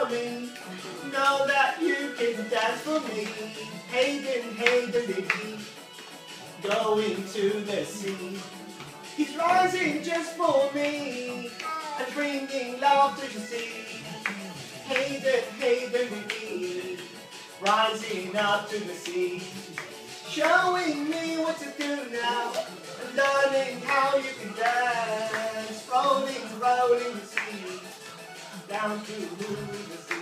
me. Know that you can dance for me. Hayden, Hayden, going to the sea. He's rising just for me and bringing laughter to see. Hayden, Hayden, rising up to the sea. Showing me what to do now and learning how you can dance. Rolling, rolling the sea down to the sea.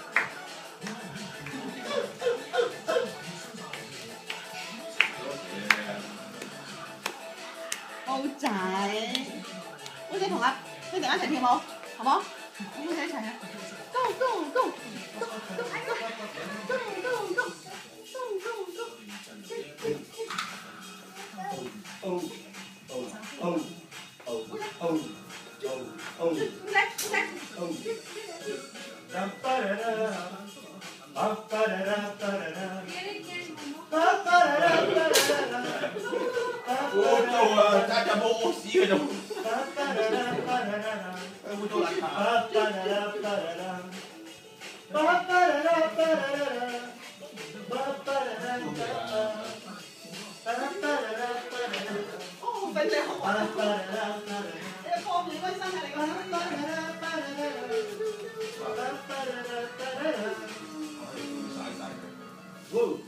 好仔，好仔同阿佢哋一齊跳舞，好冇？好仔一齊啊 ！Go go go go go go go go go go go go！ Oh, oh, oh, oh, oh, oh. 來來。 我做啊，大家冇屙屎嘅就。會做奶茶。 哦，瞓你好啊！你放住個身體嚟講。 曬曬佢。